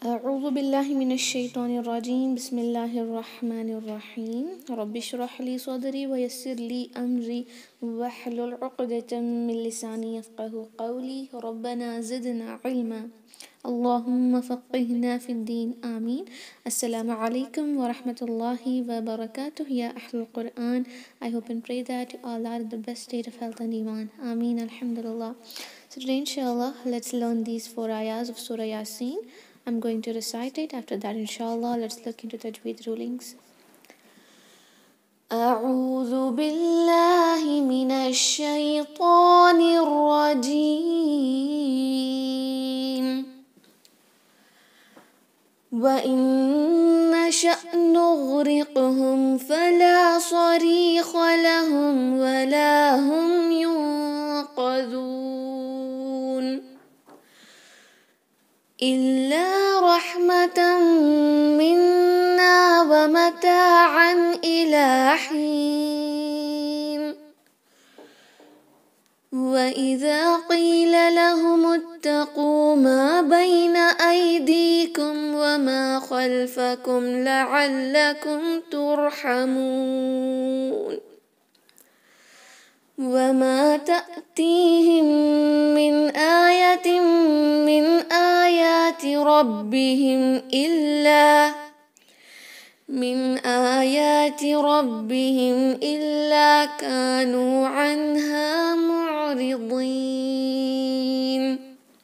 أعوذ بالله من الشيطان الرجيم. بسم الله الرحمن الرحيم. رب اشرح لي صدري ويسر لي أمري واحلل عقدة من لساني يفقه قولي. ربنا زدنا علما. اللهم فقهنا في الدين. آمين. السلام عليكم ورحمة الله وبركاته. يا أهل القرآن, I hope and pray that you all are in the best state of health and iman. Ameen. Alhamdulillah. So today inshallah let's learn these 4 ayahs of Surah Yasin. I'm going to recite it. After that inshallah let's look into Tajweed rulings. أعوذ بالله من الشيطان الرجيم. وإن نشأ نغرقهم فلا صريخ لهم ولا هم ينقذون إلا رحمة منا ومتاعا إلى حين. وإذا قيل لهم اتقوا ما بين أيديكم وما خلفكم لعلكم ترحمون وما تأتيهم من آية من آيات ربهم إلا كانوا عنها معرضين.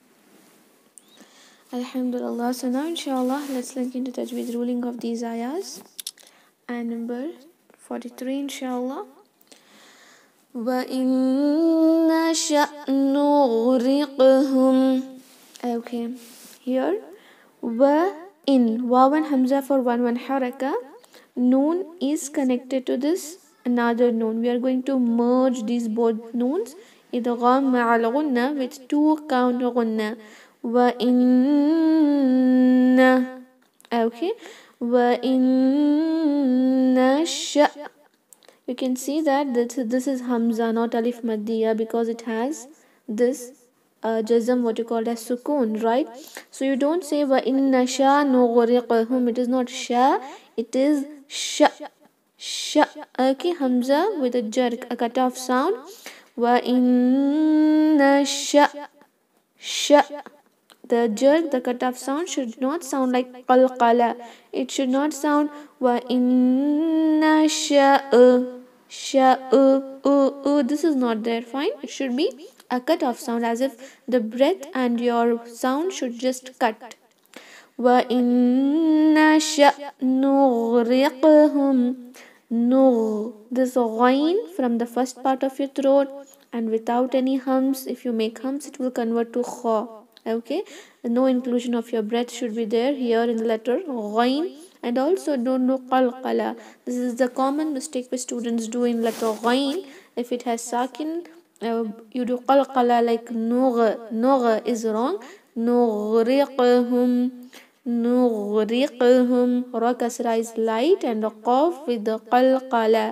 Alhamdulillah. So now inshallah let's look into Tajweed ruling of these ayahs. And number 43 inshallah. وَإِن نَشَأْ نُغْرِقْهُمْ. Okay, here in waw and hamza for one haraka, noon is connected to this another noon. We are going to merge these both noons idgham ma'al gunna with 2 count gunna. وَإِنَّ. Okay, وَإِنَّ نَشَأْ. You can see that this is hamza, not alif maddiya, because it has this jazm, what you call as sukoon, right? So you don't say wa inna sha nughriqhum. It is not sha, it is sha. Okay, hamza with a jerk, a cut off sound. Wa inna sha. The jerk, the cut off sound should not sound like qalqala. It should not sound wa inna sha'a. This is not there. Fine. It should be a cut off sound, as if the breath and your sound should just cut. Wa inna nughriqhum. This ghain from the first part of your throat, and without any hums. If you make hums, it will convert to kha. Okay, no inclusion of your breath should be there here in the letter ghain. And also don't do qalqala. This is the common mistake which students do in letter ghain. If it has sakin, you do qalqala like nugh is wrong. Nughriqhum. Ra kasra is light and a qaf with the qalqala.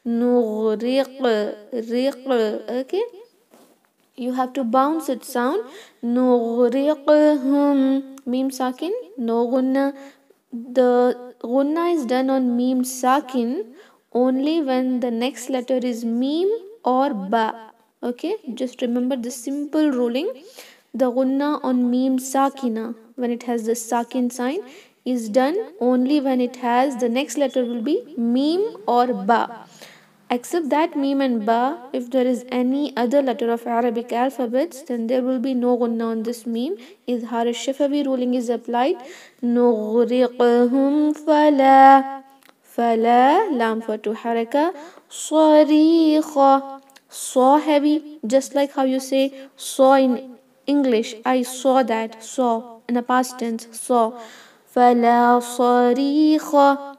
Riq. Okay, you have to bounce it sound. Nughriqhum. Mim sakin, no gunna. The gunna is done on mim sakin only when the next letter is mim or ba. Okay, just remember this simple ruling. The gunna on mim sakina, when it has the sakin sign, is done only when it has the next letter will be mim or ba. Except that mim and ba, if there is any other letter of Arabic alphabets, then there will be no gunna on this mim. Izhar al-shafawi ruling is applied. Nughriqhum fala. Lam for 2 haraka. Sarikha. Saw heavy, just like how you say saw in English. I saw that. Saw in a past tense. Saw. Fala sarikha.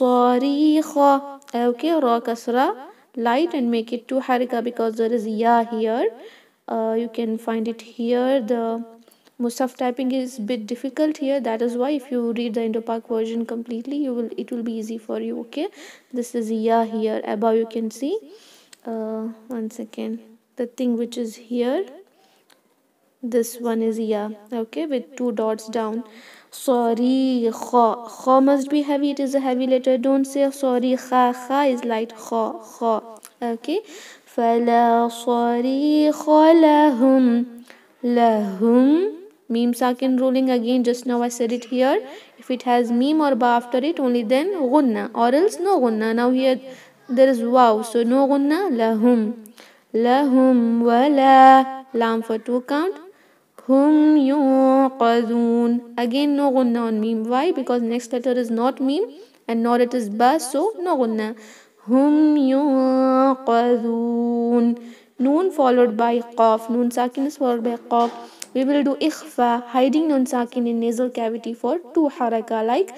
Okay, ra kasra light and make it 2 harika because there is ya here. You can find it here. The Musaf typing is a bit difficult here. That is why if you read the Indo-Pak version completely, it will be easy for you. Okay, this is ya here. Above you can see. One second. The thing which is here This one is ya, okay, with two dots down. Sorry, kha. Kha must be heavy, it is a heavy letter. Don't say sorry, kha. Kha is light, kha, kha. Okay. فلا صريخ لهم. Lahum. Meme sakin ruling again. Just now I said it here. If it has meme or ba after it, only then gunna, or else no gunna. Now here there is wow, so no gunna. Lahum. Lahum wala. Lam for two count. Hum yuqadun. Again no gunna on meme. Why? Because next letter is not meme and nor it is ba, so no gunna. Hum yuqadun. Noon followed by qaf. Noon sakin is followed by qaf. We will do ikhfa, hiding noon sakin in nasal cavity for two haraka like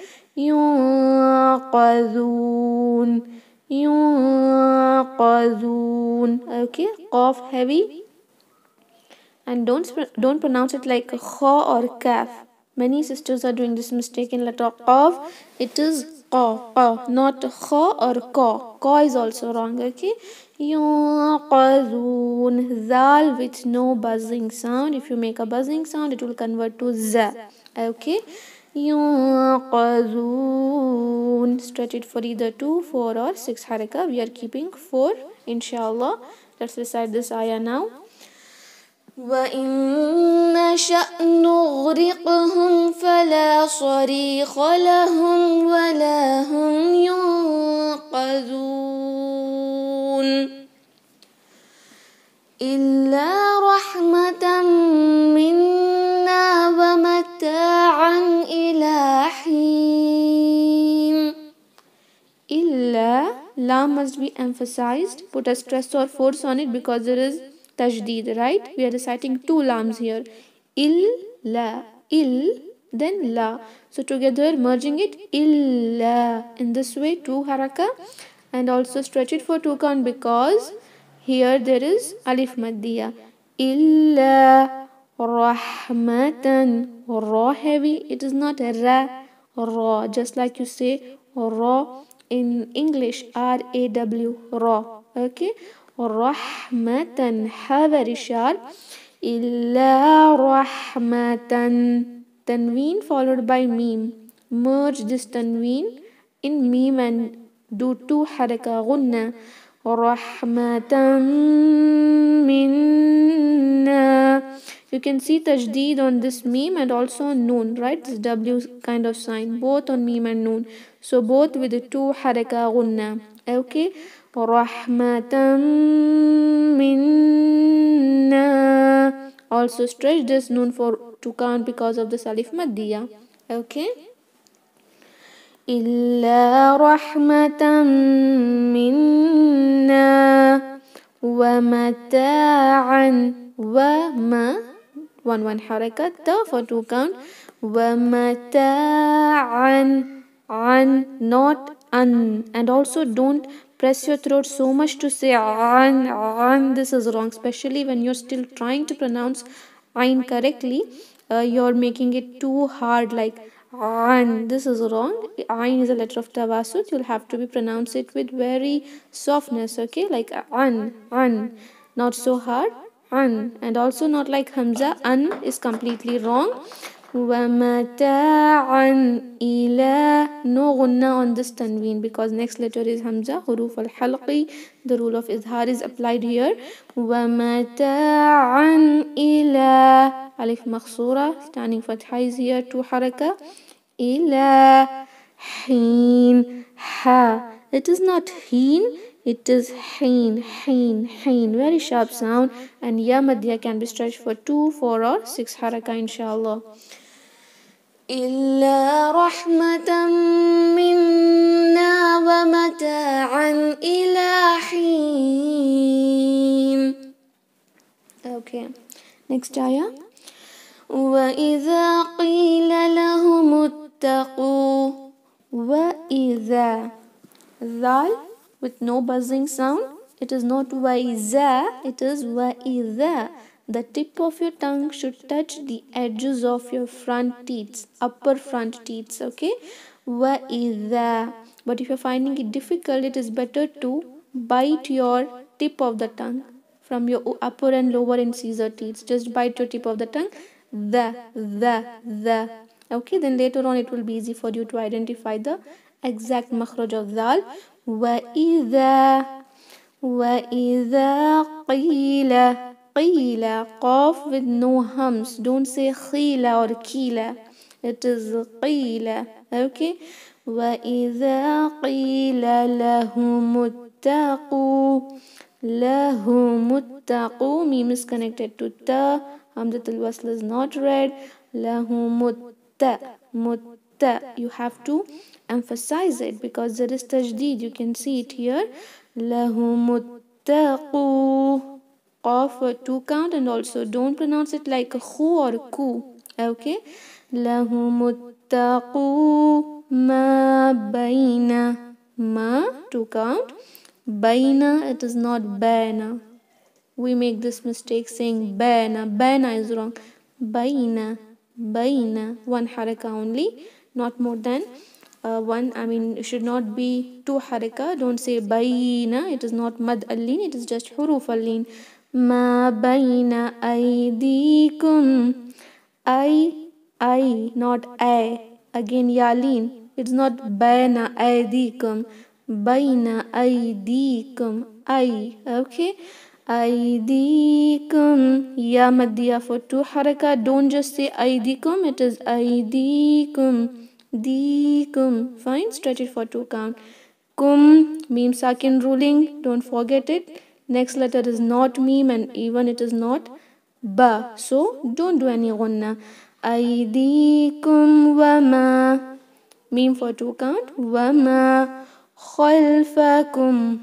yuqadun. Yuqadun. Okay, qaf heavy. And don't pronounce it like kha or kaf. Many sisters are doing this mistake in letter qaf. It is qa, qa, not kha or ka. Ka is also wrong. Okay. Yuqadun. Zal with no buzzing sound. If you make a buzzing sound, it will convert to za. Okay. Yuqadun. Stretch it for either 2, 4 or 6 haraka. We are keeping 4 inshallah. Let's recite this ayah now. وَإِن نَّشَأْ نُغْرِقْهُمْ فَلَا صَرِيخَ لَهُمْ وَلَا هُمْ يُنقَذُونَ إِلَّا رَحْمَةً مِنَّا وَمَتَاعًا إِلَى حِينٍ. Illa, lam must be emphasized. Put a stress or force on it because there is tajdeed, right? We are reciting two lams here. Illa, il, then la. So together merging it, illa. In this way, two haraka. And also stretch it for two count because here there is alif maddiya. Illa rahmatan. Ra heavy. It is not ra. Ra. Just like you say ra in English, R-A-W, raw. Okay. Rahmatan, ha very sharp. Illa rahmatan. Tanween followed by meme. Merge this tanween in meme and do two haraka gunna. Rahmatan minna. You can see tajdeed on this meme and also on noon, right? This W kind of sign, both on meme and noon. So both with the two haraka gunna. Okay. Rahmatan minna. Also stretch this noon for to count because of the salif maddiya. Okay. إلا رحمة منا ومتاعا وما one حركة تا for two count ومتاعا an not an and also don't press your throat so much to say an. This is wrong, especially when you're still trying to pronounce ain correctly. You're making it too hard like an. This is wrong. Ain is a letter of tawasut. You'll have to be pronounce it with very softness. Okay, like an, not so hard. An, and also not like hamza. An is completely wrong. وَمَتَاعًا إِلَى. No gunna on this tanween because next letter is hamza. Huruf al-halqi. The rule of izhar is applied here. وَمَتَاعًا إِلَى. Alif makhsura. Standing fatha is here. Two haraka. إِلَى حِين. Ha. It is not heen. It is heen, heen, heen. Very sharp sound. And ya madhya can be stretched for 2, 4 or 6 haraka inshallah. إلا رحمة منا ومتاعا إلى حين. Okay. Next ayah. وإذا قيل لهم اتقوا. وإذا. Zal with no buzzing sound. It is not وإذا. It is وإذا. The tip of your tongue should touch the edges of your front teeth, upper front teeth, okay? وَإِذَا. But if you're finding it difficult, it is better to bite your tip of the tongue. from your upper and lower incisor teeth. Just bite your tip of the tongue. The. Okay, then later on it will be easy for you to identify the exact makhraj of dal. وإذا قيل قاف with no hums. Don't say خيلة or كيلة. It is قيل. Okay. وإذا قيل لهم اتقوا. Meme is connected to ta. Hamzatul wasl is not read. لهم You have to emphasize it because there is tajdeed. You can see it here. لهم اتقوا. Qaf for 2 count, and also don't pronounce it like a khu or a ku. Okay. لهم اتقوا ما بين. Ma 2 count. Baina, it is not baina. We make this mistake saying baina. Baina is wrong. Baina. 1 haraka only, not more than one. I mean, it should not be 2 haraka. Don't say baina. It is not mad al-lin. It is just huruf al-lin. Ma baina aydikum. I, not I. Again, yalin. It's not baina aydikum. Baina aydikum. I. Okay. Aydikum. Ya maddiya for 2 haraka. Don't just say aydikum. It is aydikum. Dikum. Fine. Stretch it for 2 count. Kum. Meme sakin ruling. Don't forget it. Next letter is not meme, and even it is not ba. So don't do any gunna. Aydikum wama. Meme for 2 count. Wama khalfakum.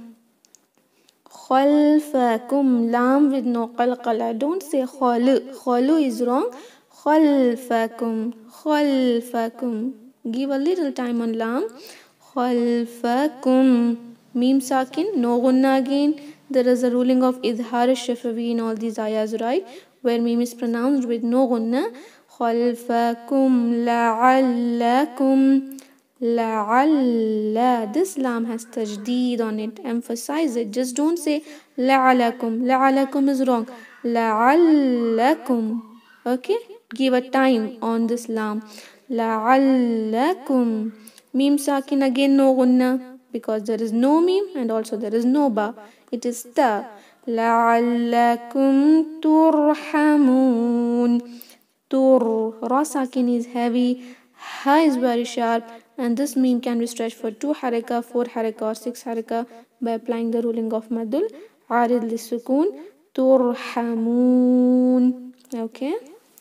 Lam with no qalqala. Don't say khalu. Khalu is wrong. Khalfakum. Give a little time on lam. Khalfakum. Meme sakin. No gunna again. There is a ruling of idhar shafawi in all these ayahs, right? Where meme is pronounced with no gunna. Khalfakum la'allakum. La'alla. This lam has tajdeed on it. Emphasize it. Just don't say la'alakum. La'alakum is wrong. La'allakum. Okay? Give a time on this lam. La'allakum. Meme sakin again no gunna, because there is no meme and also there is no ba. It is ta. La'allakum turhamun. Ra sakin is heavy. Ha is very sharp. And this meme can be stretched for 2 haraka, 4 haraka or 6 haraka by applying the ruling of madul. Arid lisukun. Turhamun. Okay.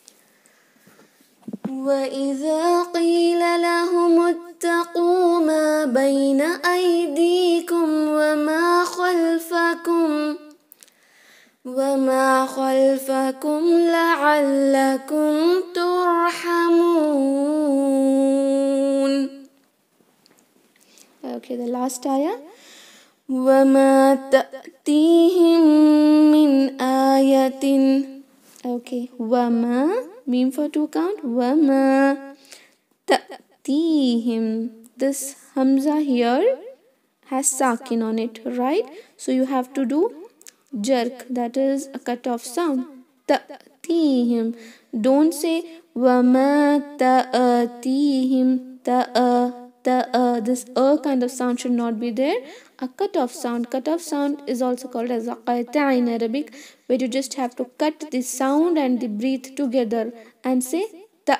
وإذا قيل لهم اتقوا ما بين أيديكم وما خلفكم لعلكم ترحمون. Okay, the last ayah. وما تأتيهم من آية. Okay, وما. Meme for 2 count. وما تأتيهم. This hamza here has sakin on it, right? So you have to do jerk. That is a cut off sound. تأتيهم. Don't say وما تأتيهم. This kind of sound should not be there. A cut off sound. Cut off sound is also called as a qata in Arabic, where you just have to cut the sound and the breath together and say ta.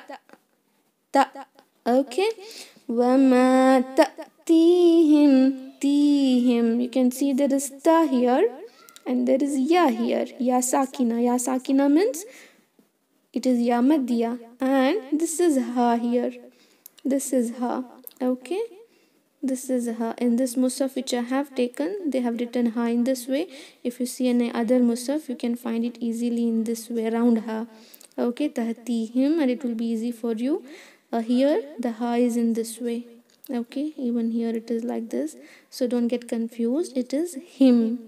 Okay. وما تأتيهم. You can see there is ta here and there is ya here. Ya sakina. Ya sakina means it is ya maddiya, and this is ha here. This is ha. Okay. This is ha. In this musaf which I have taken, they have written ha in this way. If you see any other musaf, you can find it easily in this way, around ha. Okay, tahtihim, and it will be easy for you. Here the ha is in this way. Okay, even here it is like this. So don't get confused. It is him.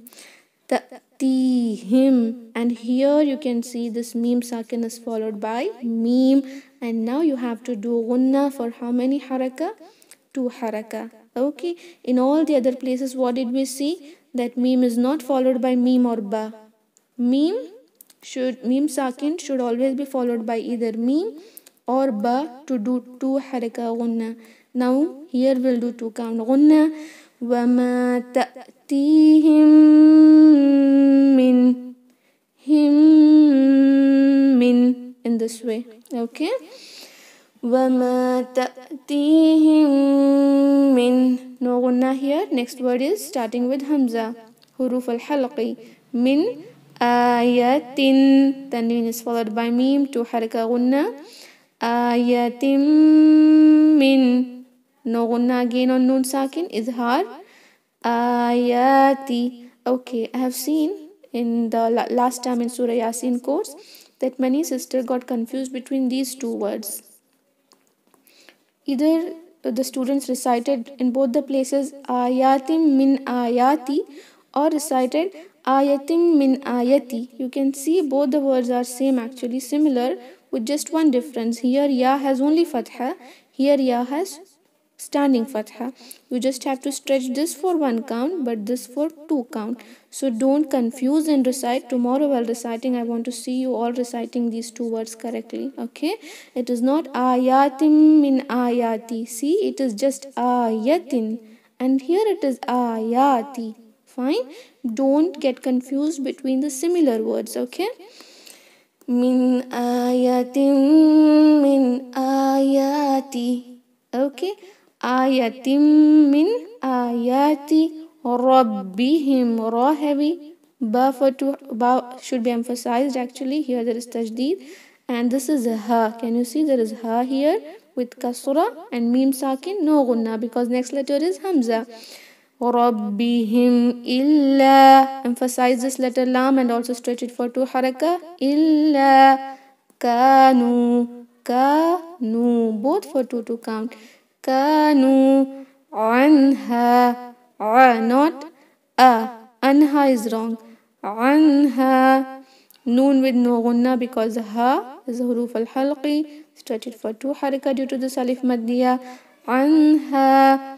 Tahtihim. And here you can see this meme sakin is followed by meme. And now you have to do gunna for how many haraka? 2 haraka. Okay. In all the other places, what did we see? That meme is not followed by meme or ba. Meme sakin should always be followed by either meme or ba to do two haraka gunna. Now here we'll do two count gunna. وَمَا تَأْتِيهِم مِّنْ in this way. Okay. وَمَا تَأْتِيهِم مِّن, no gunna here. Next word is starting with hamza, huruf al-halqi. Min ayatin, tanween is followed by meme, two haraka gunna. Ayatim min, no gunna again on nun sakin, izhar. Ayati. Okay, I have seen in the last time in Surah Yasin course that many sisters got confused between these two words. Either the students recited in both the places ayatim min ayati or recited ayatim min ayati. You can see both the words are same, actually similar, with just one difference. Here ya has only fatha, here ya has standing fatha. You just have to stretch this for one count but this for two count. So don't confuse and recite. Tomorrow while reciting I want to see you all reciting these two words correctly. Okay, it is not ayatim min ayati. See, it is just ayatin, and here it is ayati. Fine, don't get confused between the similar words. Okay, min ayatim min ayati. Okay, ayatim min ayati rabbihim, ra heavy, ba for two, ba should be emphasized. Actually here there is tajdeed, and this is a ha. Can you see there is ha here with kasra, and mim sakin no gunna because next letter is hamza. Rabbihim illa, emphasize this letter lam and also stretch it for two haraka. Illa kanu, kanu, both for two count. Kanu anha, not anha is wrong. Anha, noon with no gunna because ha is a huruf al halqi, stretch it for two haraka due to this alif maddiya. Anha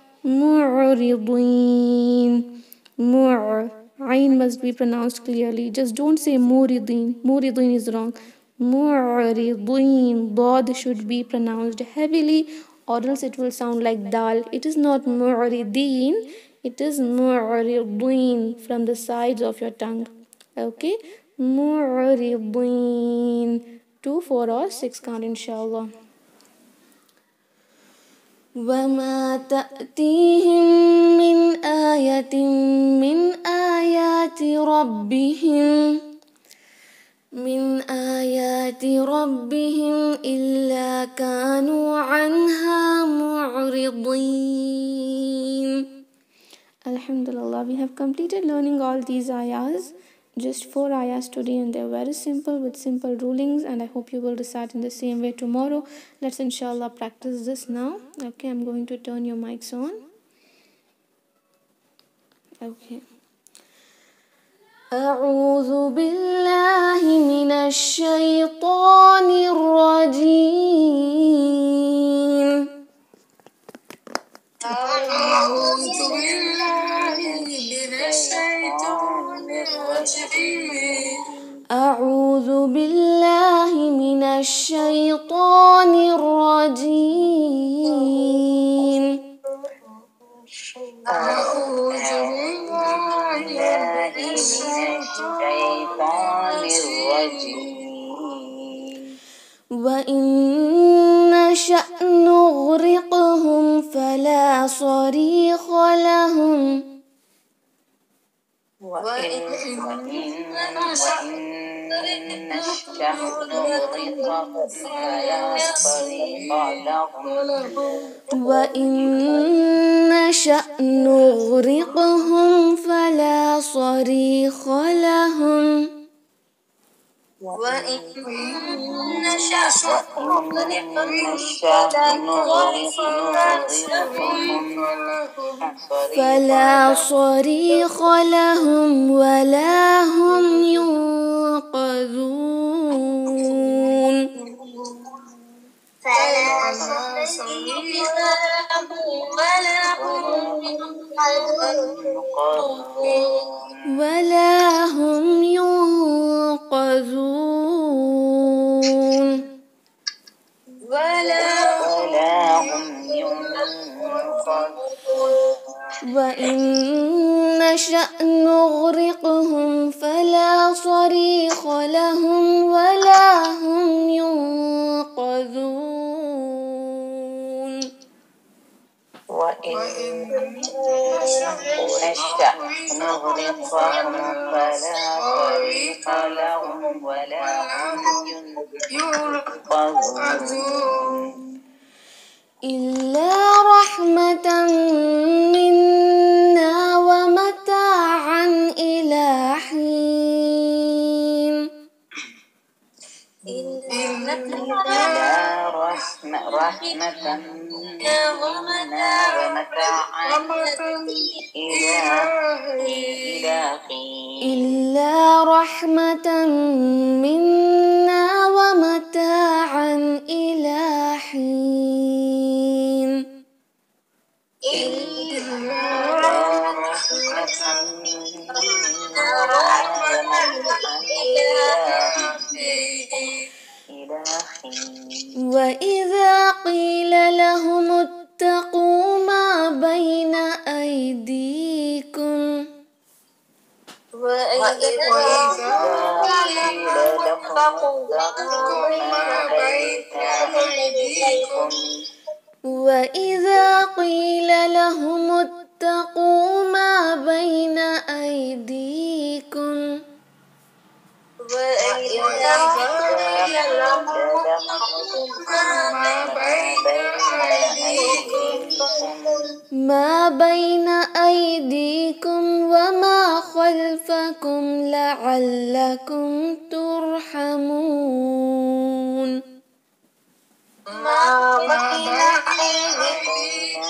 mu'ridin, ain must be pronounced clearly, just don't say muridin. Muridin is wrong. Mu'ridin, dad should be pronounced heavily or else it will sound like dal. It is not mu'ridin, it is mu'ridin from the sides of your tongue. Okay, mu'ridin, 2, 4 or 6 count inshallah. وَمَا تَأْتِيهِم مِّنْ آيَةٍ مِّنْ آيَاتِ رَبِّهِمْ إِلَّا كَانُوا عَنْهَا مُعْرِضِينَ. Alhamdulillah, we have completed learning all these ayahs. Just 4 ayahs today and they're very simple with simple rulings, and I hope you will recite in the same way tomorrow. Let's inshallah practice this now. Okay, I'm going to turn your mics on. Okay. أعوذ بالله من الشيطان الرجيم. أعوذ بالله من الشيطان الرجيم. أعوذ بالله من الشيطان الرجيم. أعوذ بالله من الشيطان الرجيم. وإن نشأ نغرقهم فلا صريخ لهم. وإن نشأ نغرقهم فلا صريخ لهم. وإن نشأ نغرقهم فلا صريخ لهم. وإن نشأ فلا صريخ لهم ولا هم ينقذون. فلا صريخ لهم ولا هم ينقذون. ينقذون ولا هم ينقذون وإن نشأ نغرقهم فلا صريخ لهم ولا هم ينقذون وإن نشأ نغرقهم فلا صريخ لهم ولا هم ينقذون إلا رحمة منا ومتاعا إلى حين إلا رحمة منا ومتاعا إلى حين إلا رحمة منا ومتاعا إلى حين إلا رحمة منا ومتاعا إلى حين وإذا قيل لهم اتقوا ما بين أيديكم وإذا قيل لهم اتقوا ما بين أيديكم وإذا قيل لهم اتقوا ما بين أيديكم وإذا قيل لهم اتقوا ما بين أيديكم ما بين أيديكم وما خلفكم لعلكم ترحمون ما بين أيديكم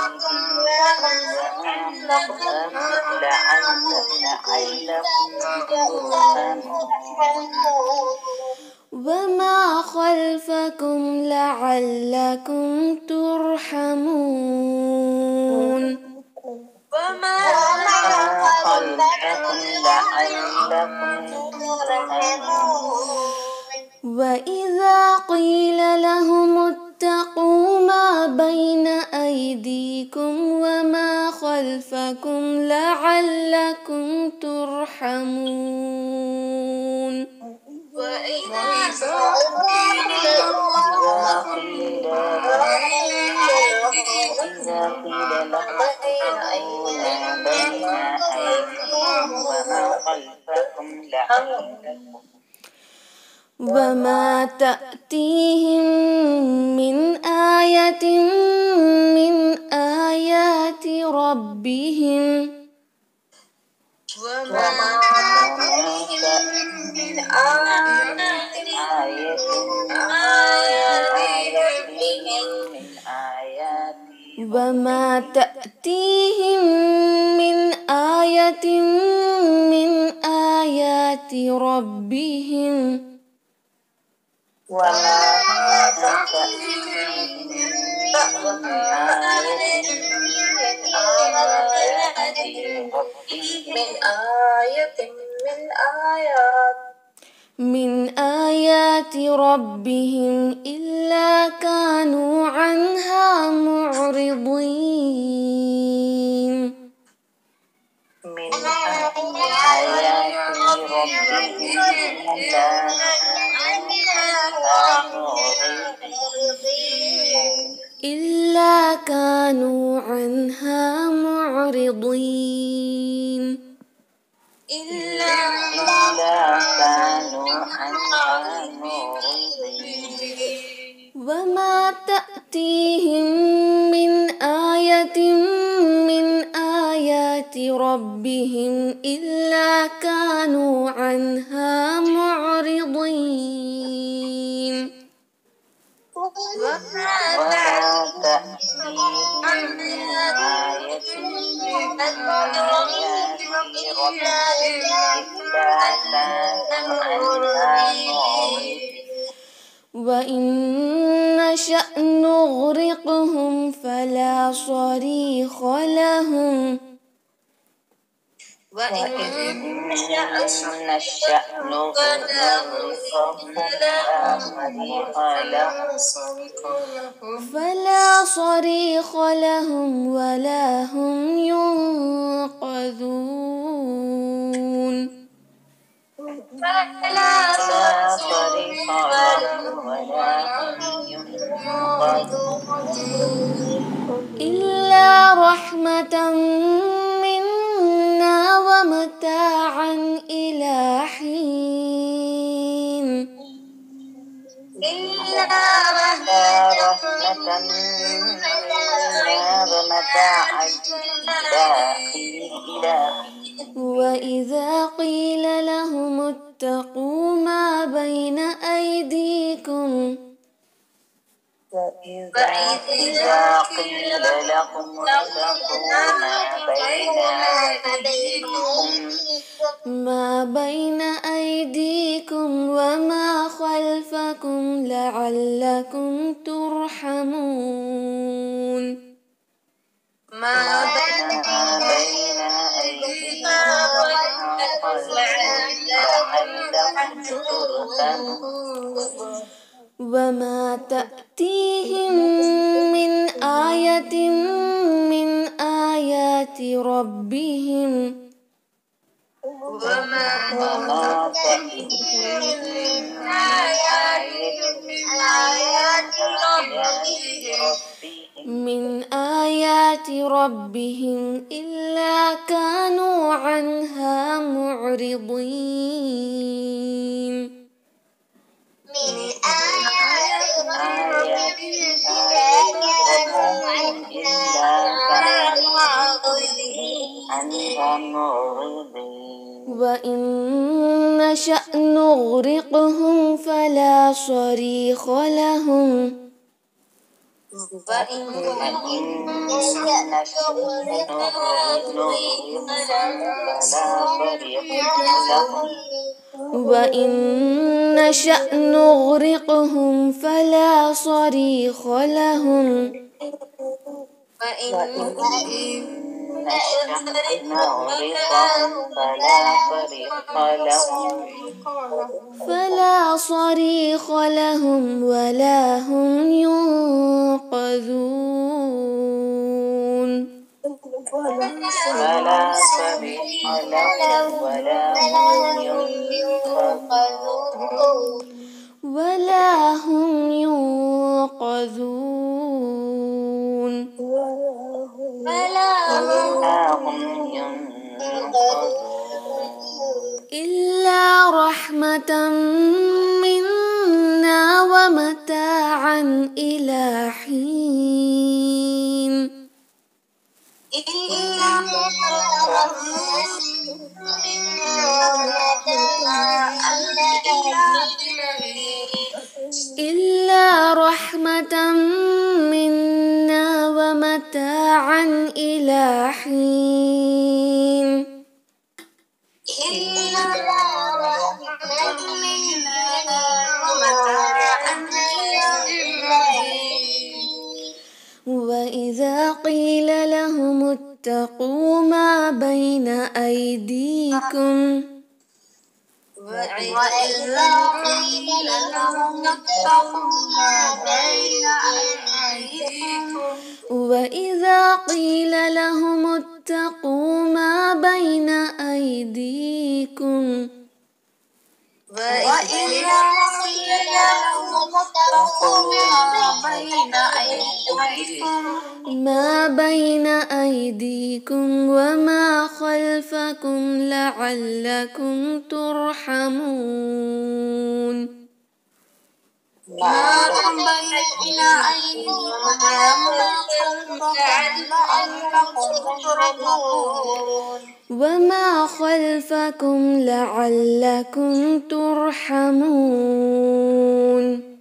وما خلفكم لعلكم ترحمون وما خلفكم لعلكم ترحمون وإذا قيل لهم اتقوا ما بين أيديكم وما خلفكم لعلكم ترحمون وإذا قيل لهم بين أيديكم وما خلفكم لعلكم وما تأتيهم من آية من آيات ربهم وما تأتيهم من وما تأتيهم من آية من آيات ربهم وما تأتيهم من آيات ربهم إلا كانوا عنها معرضين من آيات ربهم إلا كانوا عنها معرضين إلا كانوا عنها معرضين وما تأتيهم من آية من آيات ربهم إلا كانوا عنها معرضين وما تأتيهم من آية من آيات ربهم إلا كانوا عنها معرضين وإن نشأ نغرقهم فلا صريخ لهم وإن نشأ نغرقهم فلا صريخ لهم ولا هم ينقذون. فلا صريخ لهم ولا هم ينقذون إلا رحمة منا ومتاعا إلى حين. إلا رحمة منا ومتاعا إلى حين. وإذا قيل لهم اتقوا ما بين أيديكم وإذا قيل لهم اتقوا ما بين أيديكم وما خلفكم لعلكم ترحمون. ما بين أيدينا لعلكم ترحمون وما تأتيهم من آية من آيات ربهم إلا كانوا عنها معرضين. وإن نشأ نغرقهم فلا صريخ لهم وإن نشأ نغرقهم فلا صريخ لهم فلا صريخ لهم ولا هم ينقذون. ولا هم ينقذون. إلا رحمة منا ومتاعا إلى حين. إلا رحمة منا ومتاعا إلى حين. وإذا قيل لهم اتقوا ما بين أيديكم وإذا قيل لهم اتقوا ما بين أيديكم ما بين أيديكم وما خلفكم لعلكم ترحمون. وما خلفكم لعلكم ترحمون.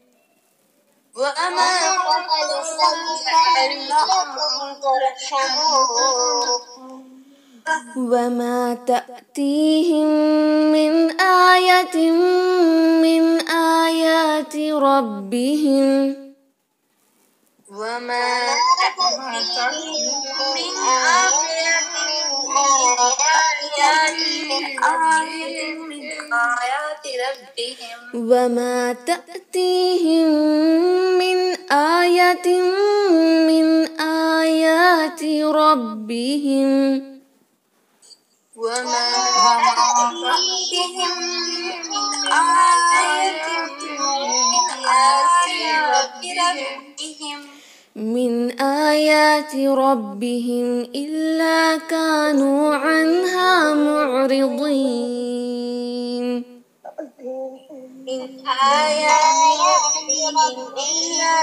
وما تأتيهم من آية من آيات ربهم وما تأتيهم من آية من آيات ربهم وما تأتيهم من آية من آيات ربهم إلا كانوا عنها معرضين من آيات ربهم إلا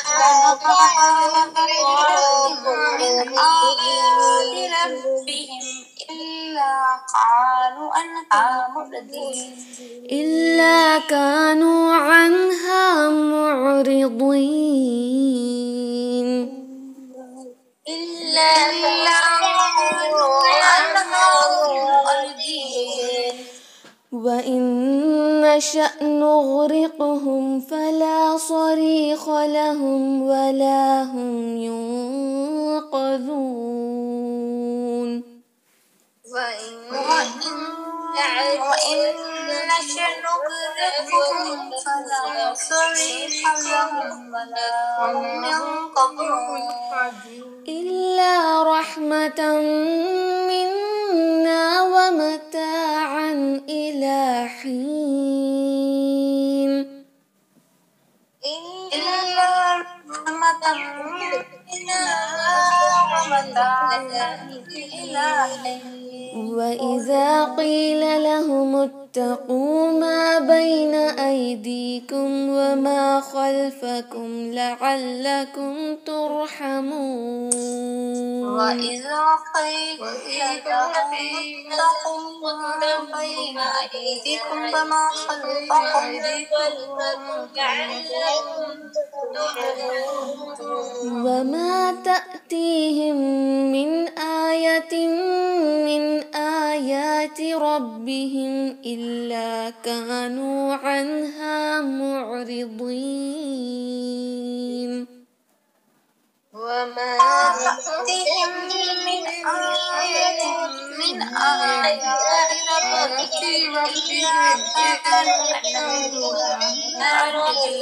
كانوا من آيات ربهم إلا قالوا أنها معرضين إلا كانوا عنها معرضين إلا قالوا أنها معرضين وإن نشأ نغرقهم فلا صريخ لهم ولا هم ينقذون وإن نشأ نغرقهم فلا صريخ لهم ولا هم ينقذون إلا رحمة منا ومتاعا إلى حين إلا رحمة منا ومتاعا إلى حين وإذا قيل لهم اتقوا ما بين أيديكم وما خلفكم لعلكم ترحمون وإذا قيل لهم اتقوا ما بين أيديكم وما خلفكم لعلكم ترحمون وما تأتيهم من آية من آيات ربهم إلا كانوا عنها معرضين وما تأتيهم من آية من آيات ربهم إلا كانوا عنها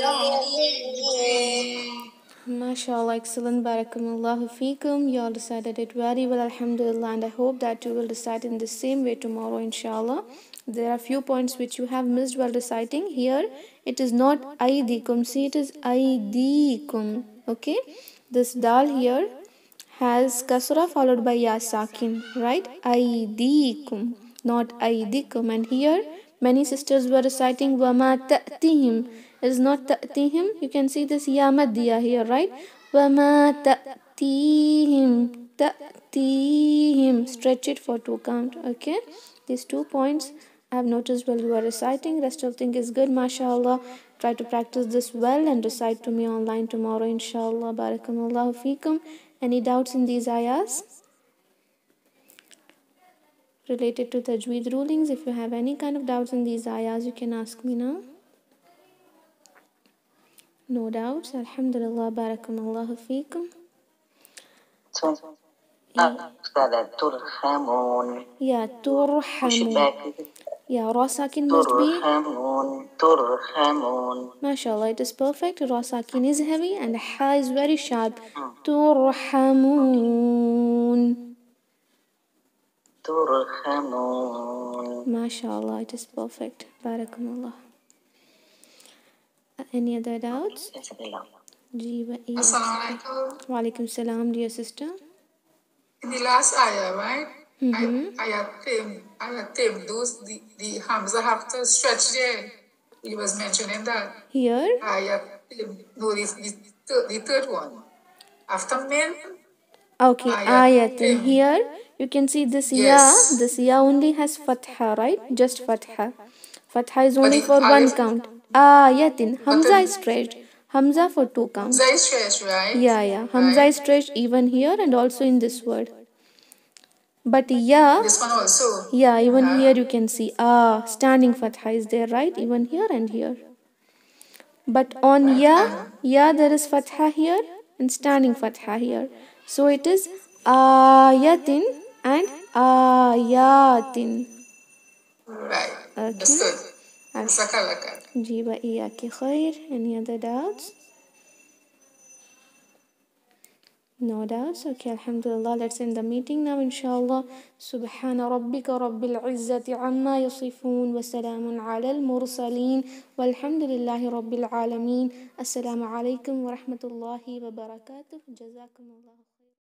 معرضين. MashaAllah, excellent. Barakallahu feekum. You all recited it very well, Alhamdulillah, and I hope that you will recite in the same way tomorrow, inshallah. There are few points which you have missed while reciting. Here, it is not aidikum. See, it is aidikum. Okay? This dal here has kasra followed by ya sakin, right? Aidikum, not aidikum. And here, many sisters were reciting wama ta'tihim. It is not ta'tihim. You can see this ya maddiya here, right? Wama ta'tihim. Ta'tihim. Stretch it for 2 count. Okay? These 2 points I have noticed while you are reciting. Rest of thing is good, mashallah. Try to practice this well and recite to me online tomorrow, inshallah. Barakallahu feekum. Any doubts in these ayahs related to tajweed rulings? If you have any kind of doubts in these ayahs, you can ask me now. No doubts. Alhamdulillah. Barakallahu feekum. ترحمون. Yeah, turhamun. Yeah, ra sakin must be. ترحمون. MashaAllah, it is perfect. Ra sakin is heavy and ha is very sharp. Turhamun. ترحمون. MashaAllah, it is perfect. Barakallah. Any other doubts? Assalamualaikum. Walaikum salam, dear sister. In the last ayah, right? Mm-hmm. Ayah Tim, those the Hamza have to stretch there. He was mentioning that. Here? Ayah Tim, no, the third one. After min. Okay, ayatin. Here you can see this ya. This ya only has fatha, right? Just fatha. Fatha is only for 1 count. Ayatin. Hamza is stretched. Hamza for 2 counts. Hamza is stretched, right? Yeah. Hamza is stretched even here and also in this word. But ya. This one also. Yeah, even here you can see standing fatha is there, right? Even here and here. But on ya there is fatha here and standing fatha here. So it is ayatin and ayatin. Right. Okay. Understood. Sakalaka. جيبا إياكي خير. Any other doubts? No doubts? Okay, Alhamdulillah. Let's end the meeting now, inshallah. سبحان ربك رب العزة عما يصفون وسلام على المرسلين والحمد لله رب العالمين. السلام عليكم ورحمة الله وبركاته. جزاكم الله